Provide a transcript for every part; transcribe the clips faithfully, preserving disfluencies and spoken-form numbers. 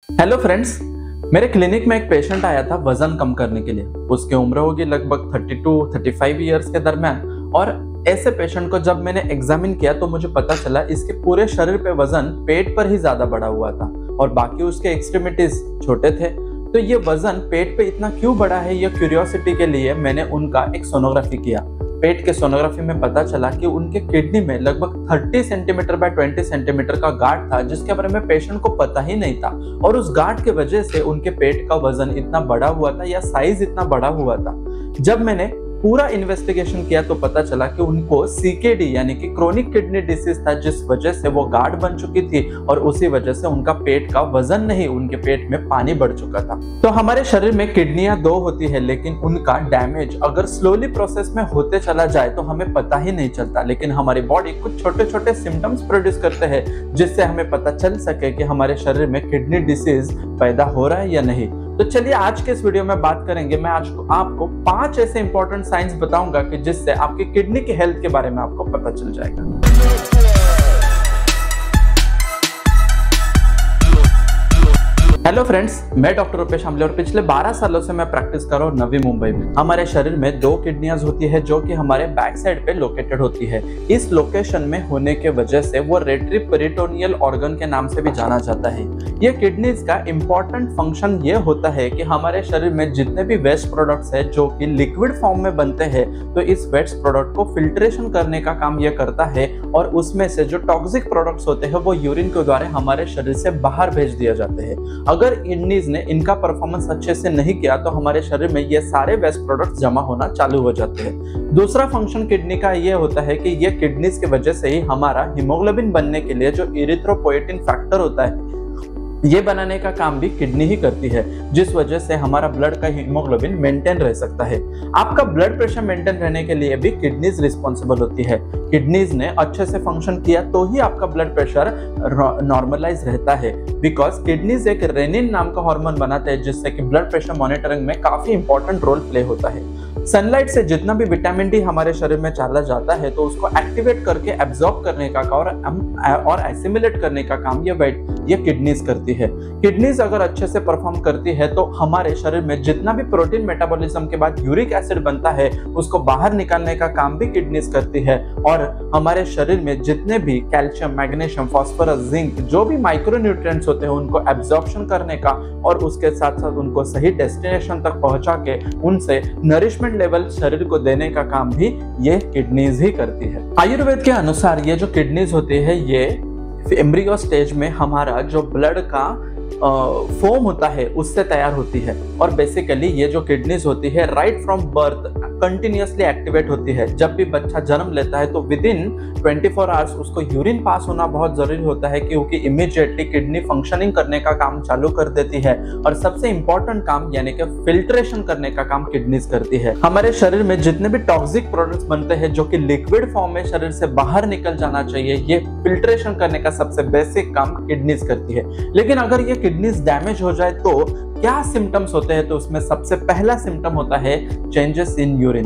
Hello friends, मेरे clinic में एक पेशेंट आया था वजन कम करने के लिए। उसकी उम्र होगी लगभग बत्तीस पैंतीस इयर्स के दरमियान। और ऐसे पेशेंट को जब मैंने एग्जामिन किया तो मुझे पता चला इसके पूरे शरीर पे वजन पेट पर ही ज्यादा बढ़ा हुआ था और बाकी उसके एक्सट्रीमिटीज छोटे थे। तो ये वजन पेट पे इतना क्यों बढ़ा है, ये क्यूरियोसिटी के लिए मैंने उनका एक सोनोग्राफी किया। पेट के सोनोग्राफी में पता चला कि उनके किडनी में लगभग तीस सेंटीमीटर बाय बीस सेंटीमीटर का गांठ था, जिसके बारे में पेशेंट को पता ही नहीं था। और उस गांठ के वजह से उनके पेट का वजन इतना बढ़ा हुआ था या साइज इतना बढ़ा हुआ था। जब मैंने पूरा इन्वेस्टिगेशन किया तो पता चला कि उनको सीकेडी यानी कि क्रोनिक किडनी डिसीज था, जिस वजह से वो गांठ बन चुकी थी और उसी वजह से उनका पेट का वजन नहीं, उनके पेट में पानी बढ़ चुका था। तो हमारे शरीर में किडनियां दो होती है, लेकिन उनका डैमेज अगर स्लोली प्रोसेस में होते चला जाए तो हमें पता ही नहीं चलता। लेकिन हमारी बॉडी कुछ छोटे छोटे सिम्टम्स प्रोड्यूस करते हैं जिससे हमें पता चल सके कि हमारे शरीर में किडनी डिसीज पैदा हो रहा है या नहीं। तो चलिए आज के इस वीडियो में बात करेंगे। मैं आज को आपको पांच ऐसे इंपॉर्टेंट साइंस बताऊंगा कि जिससे आपकी किडनी की हेल्थ के बारे में आपको पता चल जाएगा। हेलो फ्रेंड्स, मैं डॉक्टर रुपेश आमले और पिछले बारह सालों से मैं प्रैक्टिस कर रहा हूँ नवी मुंबई में। हमारे शरीर में दो किडनियां होती है जो कि हमारे बैक साइड पे लोकेटेड होती है। इस लोकेशन में होने के वजह से वो रेट्रोपेरिटोनियल ऑर्गन के नाम से भी जाना जाता है। ये किडनीज का इंपॉर्टेंट फंक्शन ये होता है कि हमारे शरीर में जितने भी वेस्ट प्रोडक्ट्स है जो कि लिक्विड फॉर्म में बनते हैं, तो इस वेस्ट प्रोडक्ट को फिल्ट्रेशन करने का काम ये करता है और उसमें से जो टॉक्सिक प्रोडक्ट्स होते हैं वो यूरिन के द्वारा हमारे शरीर से बाहर भेज दिए जाते हैं। अगर किडनीज ने इनका परफॉर्मेंस अच्छे से नहीं किया तो हमारे शरीर में ये सारे वेस्ट प्रोडक्ट्स जमा होना चालू हो जाते हैं। दूसरा फंक्शन किडनी का ये होता है कि ये किडनीज की वजह से ही हमारा हीमोग्लोबिन बनने के लिए जो इरिथ्रोपोएटिन फैक्टर होता है ये बनाने का काम भी किडनी ही करती है, जिस वजह से हमारा ब्लड का हीमोग्लोबिन मेंटेन रह सकता है। आपका ब्लड प्रेशर मेंटेन रहने के लिए भी किडनीज रिस्पॉन्सिबल होती है। किडनीज ने अच्छे से फंक्शन किया तो ही आपका ब्लड प्रेशर नॉर्मलाइज रहता है, बिकॉज किडनीज एक रेनिन नाम का हार्मोन बनाते हैं जिससे कि ब्लड प्रेशर मॉनिटरिंग में काफी इंपॉर्टेंट रोल प्ले होता है। सनलाइट से जितना भी विटामिन डी हमारे शरीर में चला जाता है तो उसको एक्टिवेट करके एब्जॉर्ब करने का और और एसिमिलेट करने का काम ये वेट ये किडनीज करती है। किडनीज अगर अच्छे से परफॉर्म करती है तो हमारे शरीर में जितना भी प्रोटीन मेटाबॉलिज्म के बाद यूरिक एसिड बनता है उसको बाहर निकालने का काम भी किडनीज करती है। और हमारे शरीर में जितने भी कैल्शियम, मैग्नीशियम, फास्फोरस, जिंक जो भी माइक्रोन्यूट्रिएंट्स होते हैं उनको एब्जॉर्प्शन करने का और उसके साथ साथ उनको सही डेस्टिनेशन तक पहुंचा के उनसे नरिशमेंट लेवल शरीर को देने का काम भी ये किडनीज ही करती है। आयुर्वेद के अनुसार ये जो किडनीज होती है ये एम्ब्रियो स्टेज में हमारा जो ब्लड का फोम होता है उससे तैयार होती है। और बेसिकली ये जो किडनीज होती है right from birth continuously activate होती है। जब भी बच्चा जन्म लेता है तो विद इन चौबीस आवर्स उसको यूरिन पास होना बहुत जरूरी होता है, क्योंकि इमीडिएटली किडनी फंक्शनिंग करने का काम चालू कर देती है। और सबसे इंपॉर्टेंट काम यानी कि फिल्ट्रेशन करने का काम किडनीज करती है। हमारे शरीर में जितने भी टॉक्सिक प्रोडक्ट्स बनते हैं जो कि लिक्विड फॉर्म में शरीर से बाहर निकल जाना चाहिए, ये फिल्ट्रेशन करने का सबसे बेसिक काम किडनीज करती है। लेकिन अगर ये किडनीज डैमेज हो जाए तो क्या सिम्टम्स होते हैं, तो उसमें सबसे पहला सिम्टम होता है चेंजेस इन यूरिन।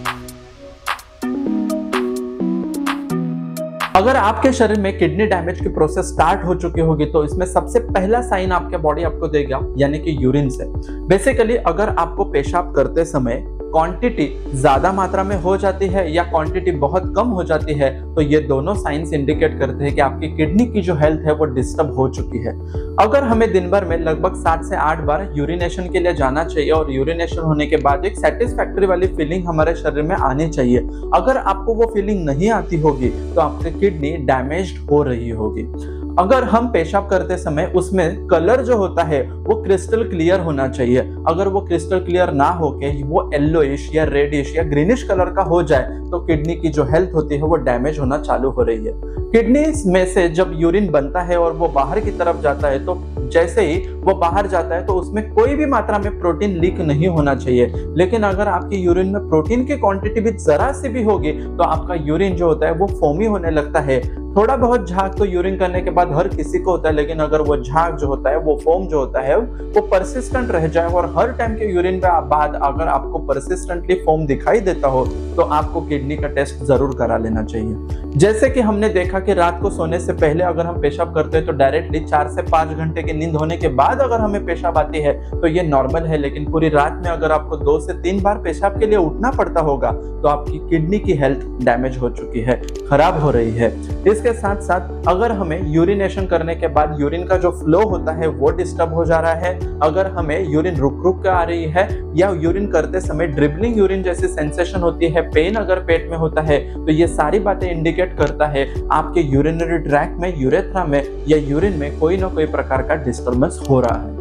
अगर आपके शरीर में किडनी डैमेज की प्रोसेस स्टार्ट हो चुकी होगी तो इसमें सबसे पहला साइन आपके बॉडी आपको देगा यानी कि यूरिन से। बेसिकली अगर आपको पेशाब करते समय क्वांटिटी ज्यादा मात्रा में हो जाती है या क्वांटिटी बहुत कम हो जाती है तो ये दोनों साइंस इंडिकेट करते हैं कि आपकी किडनी की जो हेल्थ है वो डिस्टर्ब हो चुकी है। अगर हमें दिन भर में लगभग सात से आठ बार यूरिनेशन के लिए जाना चाहिए और यूरिनेशन होने के बाद एक सेटिस्फैक्टरी वाली फीलिंग हमारे शरीर में आनी चाहिए। अगर आपको वो फीलिंग नहीं आती होगी तो आपकी किडनी डैमेज्ड हो रही होगी। अगर हम पेशाब करते समय उसमें कलर जो होता है वो क्रिस्टल क्लियर होना चाहिए। अगर वो क्रिस्टल क्लियर ना होके वो येलोइश या रेडिश या ग्रीनिश कलर का हो जाए तो किडनी की जो हेल्थ होती है वो डैमेज होना चालू हो रही है। किडनी में से जब यूरिन बनता है और वो बाहर की तरफ जाता है तो जैसे ही वो बाहर जाता है तो उसमें कोई भी मात्रा में प्रोटीन लीक नहीं होना चाहिए। लेकिन अगर आपकी यूरिन में प्रोटीन की क्वांटिटी भी जरा सी भी होगी तो आपका यूरिन जो होता है वो फोमी होने लगता है। थोड़ा बहुत झाग तो यूरिन करने के बाद हर किसी को होता है, लेकिन अगर वो झाग जो होता है वो फोम जो होता है वो परसिस्टेंट रह जाए और हर टाइम के यूरिन के बाद अगर आपको परसिस्टेंटली फोम दिखाई देता हो तो आपको किडनी का टेस्ट जरूर करा लेना चाहिए। जैसे कि हमने देखा कि रात को सोने से पहले अगर हम पेशाब करते हैं तो डायरेक्टली चार से पाँच घंटे की नींद होने के बाद अगर हमें पेशाब आती है तो ये नॉर्मल है, लेकिन पूरी रात में अगर आपको दो से तीन बार पेशाब के लिए उठना पड़ता होगा तो आपकी किडनी की हेल्थ डैमेज हो चुकी है, खराब हो रही है। इसके साथ साथ अगर हमें यूरिनेशन करने के बाद यूरिन का जो फ्लो होता है वो डिस्टर्ब हो जा रहा है, अगर हमें यूरिन रुक रुक कर आ रही है या यूरिन करते समय ड्रिबलिंग यूरिन जैसी सेंसेशन होती है, पेन अगर पेट में होता है, तो ये सारी बातें इंडिकेट करता है आपके यूरिनरी ट्रैक्ट में, यूरेथ्रा में या यूरिन में कोई ना कोई प्रकार का डिस्टर्बेंस हो रहा है।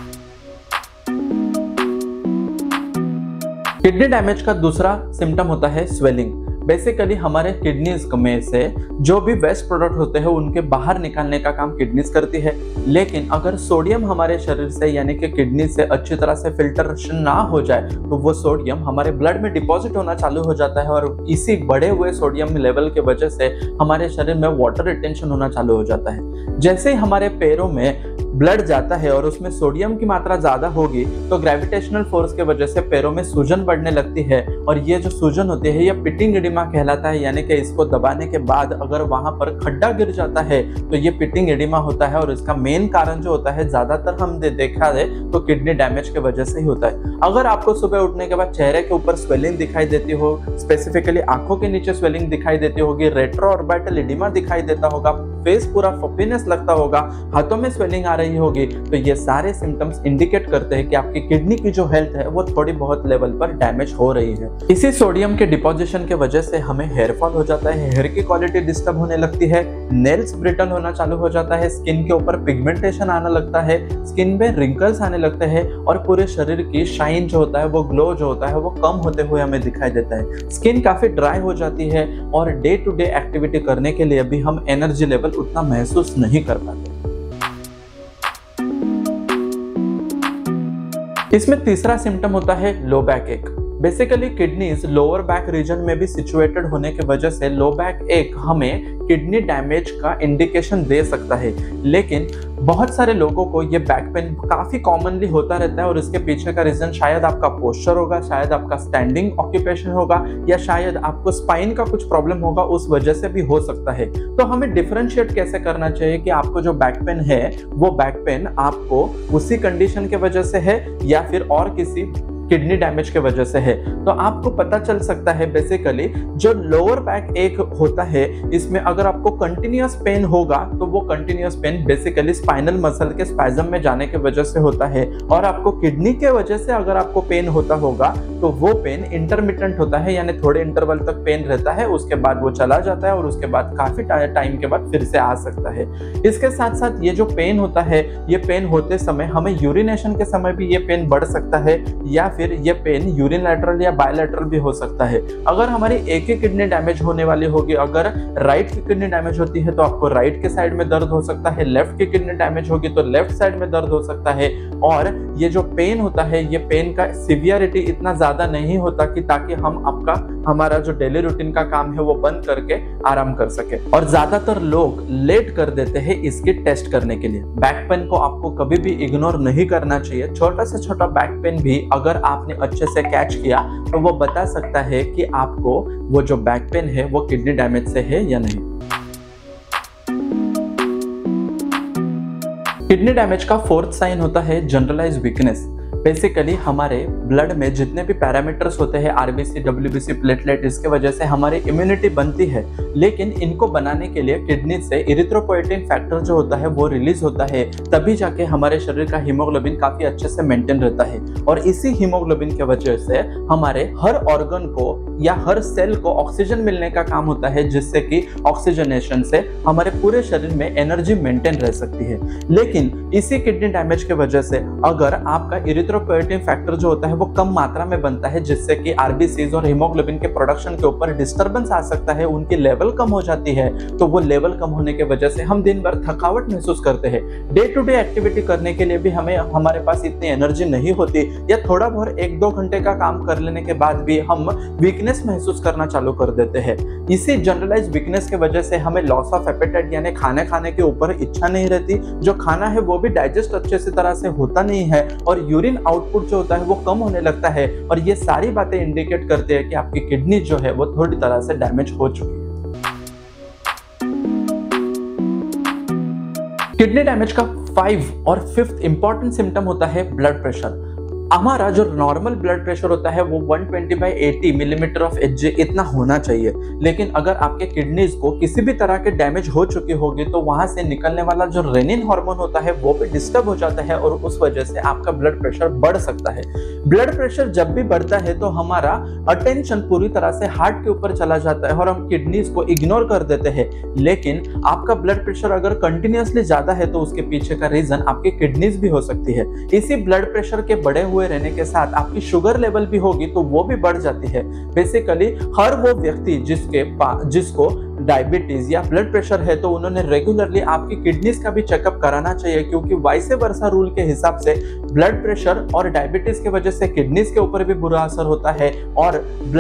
किडनी डैमेज का दूसरा सिम्टम होता है स्वेलिंग। बेसिकली हमारे किडनीज में से जो भी वेस्ट प्रोडक्ट होते हैं उनके बाहर निकालने का काम किडनीज करती है, लेकिन अगर सोडियम हमारे शरीर से यानी कि किडनी से अच्छी तरह से फिल्ट्रेशन ना हो जाए तो वो सोडियम हमारे ब्लड में डिपॉजिट होना चालू हो जाता है और इसी बढ़े हुए सोडियम लेवल के वजह से हमारे शरीर में वाटर रिटेंशन होना चालू हो जाता है। जैसे ही हमारे पैरों में ब्लड जाता है और उसमें सोडियम की मात्रा ज्यादा होगी तो ग्रेविटेशनल फोर्स के वजह से पैरों में सूजन बढ़ने लगती है और ये जो सूजन होती है ये पिटिंग एडिमा कहलाता है, यानी कि इसको दबाने के बाद अगर वहां पर खड्डा गिर जाता है तो ये पिटिंग एडिमा होता है और इसका मेन कारण जो होता है ज्यादातर हम दे, देखा है तो किडनी डैमेज के वजह से ही होता है। अगर आपको सुबह उठने के बाद चेहरे के ऊपर स्वेलिंग दिखाई देती हो, स्पेसिफिकली आंखों के नीचे स्वेलिंग दिखाई देती होगी, रेट्रोऑर्बिटल एडिमा दिखाई देता होगा, फेस पूरा पफीनेस लगता होगा, हाथों में स्वेलिंग आ रही होगी, तो ये सारे सिम्टम्स इंडिकेट करते हैं कि आपकी किडनी की जो हेल्थ है वो थोड़ी बहुत लेवल पर डैमेज हो रही है। इसी सोडियम के डिपोजिशन के वजह से हमें हेयर फॉल हो जाता है, हेयर की क्वालिटी डिस्टर्ब होने लगती है, नेल्स ब्रिटल होना चालू हो जाता है, स्किन के ऊपर पिगमेंटेशन आने लगता है, स्किन में रिंकल्स आने लगते हैं और पूरे शरीर की शाइन जो होता है वो ग्लो जो होता है वो कम होते हुए हमें दिखाई देता है। स्किन काफी ड्राई हो जाती है और डे टू डे एक्टिविटी करने के लिए भी हम एनर्जी लेवल उतना महसूस नहीं कर पाते। इसमें तीसरा सिम्टम होता है low back ache. Basically kidneys lower back region में भी सिचुएटेड होने की वजह से लो बैक एक हमें किडनी डैमेज का इंडिकेशन दे सकता है, लेकिन बहुत सारे लोगों को ये बैक पेन काफी कॉमनली होता रहता है और इसके पीछे का रीजन शायद आपका पोस्चर होगा, शायद आपका स्टैंडिंग ऑक्यूपेशन होगा या शायद आपको स्पाइन का कुछ प्रॉब्लम होगा, उस वजह से भी हो सकता है। तो हमें डिफरेंशिएट कैसे करना चाहिए कि आपको जो बैक पेन है वो बैक पेन आपको उसी कंडीशन के वजह से है या फिर और किसी किडनी डैमेज के वजह से है। तो आपको पता चल सकता है बेसिकली जो लोअर बैक एक होता है इसमें अगर आपको कंटिन्यूअस पेन होगा तो वो continuous pain basically spinal muscle के स्पैज़म में जाने के वजह से होता है, और आपको किडनी के वजह से अगर आपको पेन होता होगा तो वो पेन इंटरमिटेंट होता है, यानी थोड़े इंटरवल तक पेन रहता है, उसके बाद वो चला जाता है और उसके बाद काफी टाइम के बाद फिर से आ सकता है। इसके साथ साथ ये जो पेन होता है ये पेन होते समय हमें यूरिनेशन के समय भी ये पेन बढ़ सकता है या फिर ये पेन यूरिनलैटरल या बायलैटरल भी हो सकता है। अगर हमारी एक ही किडनी डैमेज होने वाली होगी, अगर राइट की किडनी डैमेज होती है तो आपको राइट के साइड में दर्द हो सकता है, लेफ्ट की किडनी डैमेज होगी तो लेफ्ट साइड में दर्द हो सकता है। और ये जो पेन होता है ये पेन का सिवियरिटी इतना ज्यादा नहीं होता कि ताकि हम आपका हमारा जो डेली रूटीन का काम है वो बंद करके आराम कर सके, और ज्यादातर लोग लेट कर देते हैं इसकी टेस्ट करने के लिए। बैक पेन को आपको कभी भी इग्नोर नहीं करना चाहिए। छोटा से छोटा बैक पेन भी अगर आपने अच्छे से कैच किया तो वो बता सकता है कि आपको वो जो बैक पेन है वो किडनी डैमेज से है या नहीं। किडनी डैमेज का फोर्थ साइन होता है जनरलाइज वीकनेस। बेसिकली हमारे ब्लड में जितने भी पैरामीटर्स होते हैं आरबीसी, डब्ल्यूबीसी, प्लेटलेट, इसके वजह से हमारी इम्यूनिटी बनती है, लेकिन इनको बनाने के लिए किडनी से इरिथ्रोपोएटिन फैक्टर जो होता है वो रिलीज होता है, तभी जाके हमारे शरीर का हीमोग्लोबिन काफी अच्छे से मेंटेन रहता है। और इसी हीमोग्लोबिन के वजह से हमारे हर ऑर्गन को या हर सेल को ऑक्सीजन मिलने का काम होता है, जिससे कि ऑक्सीजनेशन से हमारे पूरे शरीर में एनर्जी मेंटेन रह सकती है। लेकिन इसी किडनी डैमेज के वजह से अगर आपका इरिथ्रोपोएटिन फैक्टर जो होता है वो कम मात्रा में बनता है, जिससे कि आरबीसीज और हीमोग्लोबिन के प्रोडक्शन के ऊपर डिस्टर्बेंस आ सकता है, उनकी लेवल कम हो जाती है। तो वो लेवल कम होने के वजह से हम दिन भर थकावट महसूस करते हैं, डे टू डे एक्टिविटी करने के लिए भी हमें हमारे पास इतनी एनर्जी नहीं होती, या थोड़ा बहुत एक दो घंटे का काम कर लेने के बाद भी हम वीकनेस महसूस करना चालू कर देते हैं। इसी जनरलाइज वीकनेस के वजह से हमें लॉस ऑफ एपेटाइट यानी खाने खाने के ऊपर इच्छा नहीं रहती, जो खाना है वो भी डाइजेस्ट अच्छे से तरह से होता नहीं है, और यूरिन आउटपुट जो होता है वो कम होने लगता है। और ये सारी बातें इंडिकेट करते हैं कि आपकी किडनी जो है वो थोड़ी तरह से डैमेज हो चुकी है। किडनी डैमेज का फाइव और फिफ्थ इंपॉर्टेंट सिम्टम होता है ब्लड प्रेशर। हमारा जो नॉर्मल ब्लड प्रेशर होता है वो one twenty by eighty millimetre of H G इतना होना चाहिए, लेकिन अगर आपके किडनीज को किसी भी तरह के डैमेज हो चुकी होगी तो वहां से निकलने वाला जो रेनिन हार्मोन होता है वो भी डिस्टर्ब हो जाता है और उस वजह से आपका ब्लड प्रेशर बढ़ सकता है। ब्लड प्रेशर जब भी बढ़ता है तो हमारा अटेंशन पूरी तरह से हार्ट के ऊपर चला जाता है और हम किडनीज को इग्नोर कर देते हैं। लेकिन आपका ब्लड प्रेशर अगर कंटिन्यूअसली ज्यादा है तो उसके पीछे का रीजन आपकी किडनीज भी हो सकती है। इसी ब्लड प्रेशर के बढ़े हुए रहने के साथ आपकी शुगर लेवल भी होगी तो वो भी बढ़ जाती है। बेसिकली हर वो व्यक्ति जिसके जिसको डायबिटीज या ब्लड प्रेशर है तो उन्होंने रेगुलरली आपकी किडनीज का भी चेकअप कराना चाहिए, क्योंकि वाइस वर्सा रूल के हिसाब से ब्लड प्रेशर और डायबिटीज के वजह से किडनीज के ऊपर भी बुरा असर होता है और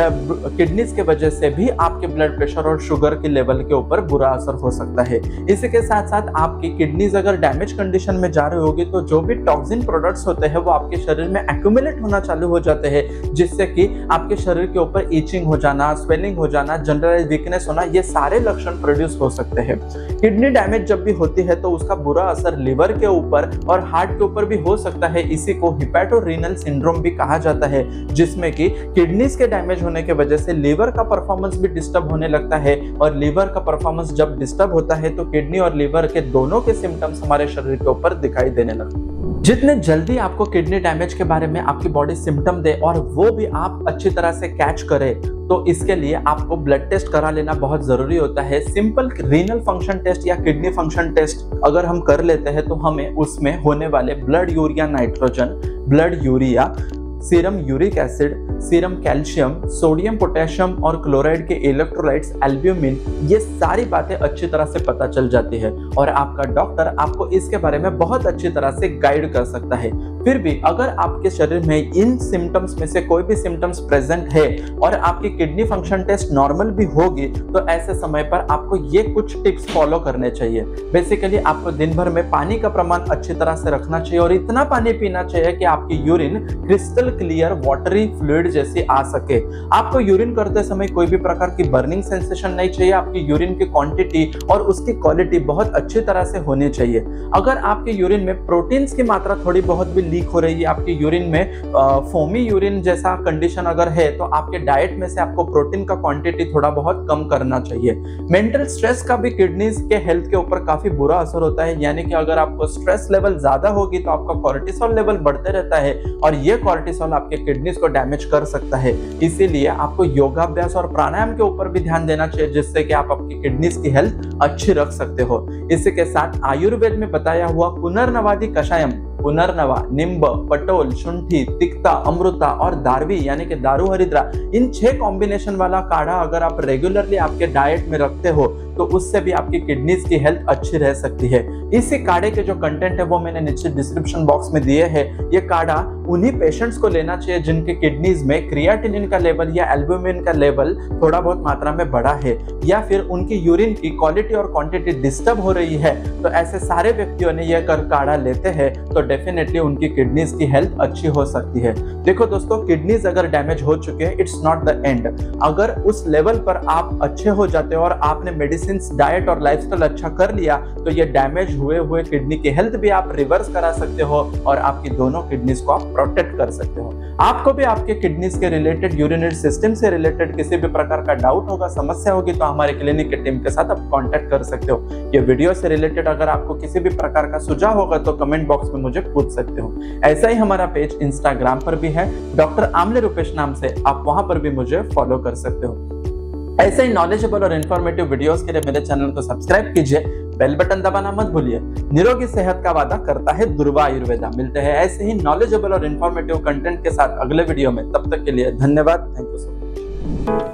किडनीज के वजह से भी आपके ब्लड प्रेशर और शुगर के लेवल के ऊपर बुरा असर हो सकता है। इसी के साथ साथ आपकी किडनीज अगर डैमेज कंडीशन में जा रही होगी तो जो भी टॉक्सिन प्रोडक्ट्स होते हैं वो आपके शरीर में एक्यूमुलेट होना चालू हो जाते हैं, जिससे कि आपके शरीर के ऊपर ईचिंग हो जाना, स्वेलिंग हो जाना, जनरलाइज वीकनेस होना, ये सारे लक्षण प्रोड्यूस हो सकते हैं। किडनी डैमेज जब भी होती है तो उसका बुरा असर लिवर के ऊपर और हार्ट के ऊपर भी हो सकता है। इसी को हिपैटोरीनल सिंड्रोम भी कहा जाता है, जिसमें कि किडनीज के डैमेज होने की वजह से लिवर का परफॉर्मेंस भी डिस्टर्ब होने लगता है और लिवर का परफॉर्मेंस जब डिस्टर्ब होता है तो किडनी और लिवर के दोनों के सिम्टम्स हमारे शरीर के ऊपर दिखाई देने लगते हैं। जितने जल्दी आपको किडनी डैमेज के बारे में आपकी बॉडी सिम्टम दे और वो भी आप अच्छी तरह से कैच करे तो इसके लिए आपको ब्लड टेस्ट करा लेना बहुत जरूरी होता है। सिंपल रीनल फंक्शन टेस्ट या किडनी फंक्शन टेस्ट अगर हम कर लेते हैं तो हमें उसमें होने वाले blood urea nitrogen, blood urea, serum uric acid, serum calcium, sodium, potassium और क्लोराइड के इलेक्ट्रोलाइट्स, एल्ब्यूमिन, ये सारी बातें अच्छी तरह से पता चल जाती है और आपका डॉक्टर आपको इसके बारे में बहुत अच्छी तरह से गाइड कर सकता है। फिर भी अगर आपके शरीर में इन सिम्टम्स में से कोई भी सिम्टम्स प्रेजेंट है और आपकी किडनी फंक्शन टेस्ट नॉर्मल भी होगी तो ऐसे समय पर आपको ये कुछ टिप्स फॉलो करने चाहिए। बेसिकली आपको दिन भर में पानी का प्रमाण अच्छी तरह से रखना चाहिए और इतना पानी पीना चाहिए कि आपकी urine crystal clear watery fluid जैसी आ सके। आपको यूरिन करते समय कोई भी प्रकार की बर्निंग सेंसेशन नहीं चाहिए। आपकी यूरिन की क्वांटिटी और उसकी क्वालिटी बहुत अच्छी तरह से होनी चाहिए। अगर आपके यूरिन में प्रोटीन्स की मात्रा थोड़ी बहुत भी लीक हो रही है, आपकी यूरिन में आ, फोमी यूरिन जैसा कंडीशन अगर है तो आपके डाइट में से आपको प्रोटीन का क्वांटिटी थोड़ा बहुत कम करना चाहिए। मेंटल स्ट्रेस का भी किडनीज के हेल्थ के ऊपर काफी बुरा असर होता है, यानी कि अगर आपको स्ट्रेस लेवल ज्यादा होगी तो आपका कोर्टिसोल लेवल बढ़ते रहता है और ये कोर्टिसोल आपके किडनीज को डैमेज कर सकता है। इसीलिए आपको योगाभ्यास और प्राणायाम के ऊपर भी ध्यान देना चाहिए, जिससे कि आप आपकी किडनीज की हेल्थ अच्छी रख सकते हो। इसी के साथ आयुर्वेद में बताया हुआ पुनर्नवादि कषायम, पुनर्नवा, निम्ब, पटोल, शुंठी, तिक्ता, अमृता और दारवी यानी कि दारू हरिद्रा, इन छह कॉम्बिनेशन वाला काढ़ा अगर आप रेगुलरली आपके डाइट में रखते हो तो उससे भी आपकी किडनीज की हेल्थ अच्छी रह सकती है। इसी काढ़े के जो कंटेंट है वो मैंने नीचे डिस्क्रिप्शन बॉक्स में दिए हैं। ये काढ़ा उन्हीं पेशेंट्स को लेना चाहिए जिनके किडनीज में क्रिएटिनिन का लेवल या एल्ब्यूमिन का लेवल थोड़ा बहुत मात्रा में बढ़ा है या फिर उनकी यूरिन की क्वालिटी और क्वांटिटी डिस्टर्ब हो रही है। तो ऐसे सारे व्यक्तियों ने यह कर काढ़ा लेते हैं तो डेफिनेटली उनकी किडनीज की हेल्थ अच्छी हो सकती है। देखो दोस्तों, किडनीज अगर डैमेज हो चुके हैं इट्स नॉट द एंड। अगर उस लेवल पर आप अच्छे हो जाते हो और आपने मेडिसिन, डाइट और लाइफस्टाइल अच्छा कर लिया तो ये डैमेज हुए हुए किडनी की हेल्थ भी आप रिवर्स करा सकते हो और आपकी दोनों किडनीज को आप प्रोटेक्ट कर सकते हो। आपको भी आपके किडनीज के रिलेटेड, यूरिनरी सिस्टम से रिलेटेड किसी भी प्रकार का डाउट होगा, समस्या होगी तो हमारे क्लिनिक की टीम के साथ आप कांटेक्ट कर सकते हो। ये वीडियो से रिलेटेड अगर आपको किसी भी प्रकार का सुझाव होगा तो कमेंट बॉक्स में मुझे पूछ सकते हो। ऐसा ही हमारा पेज इंस्टाग्राम पर भी है, डॉक्टर आमले रूपेश नाम से, आप वहां पर भी मुझे फॉलो कर सकते हो। ऐसे ही नॉलेजेबल और इन्फॉर्मेटिव वीडियोस के लिए मेरे चैनल को सब्सक्राइब कीजिए, बेल बटन दबाना मत भूलिए। निरोगी सेहत का वादा करता है दुर्वा आयुर्वेदा। मिलते हैं ऐसे ही नॉलेजेबल और इन्फॉर्मेटिव कंटेंट के साथ अगले वीडियो में। तब तक के लिए धन्यवाद। Thank you so much.